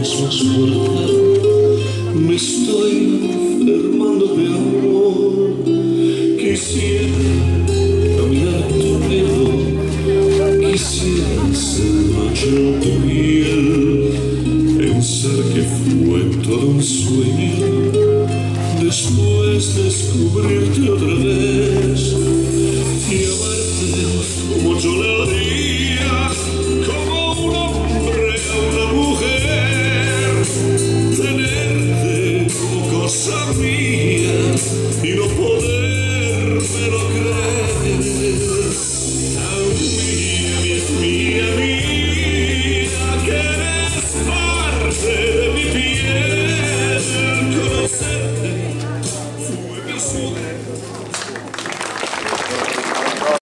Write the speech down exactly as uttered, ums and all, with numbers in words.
es más fuerte, me estoy enfermando de amor. Quisiera caminar tu pelo, quisiera ser macho en tu piel, pensar que fue todo un sueño, después descubrirte otra vez y amarte como yo le haría, como un hombre a una mujer, tenerte como cosa mía y no poder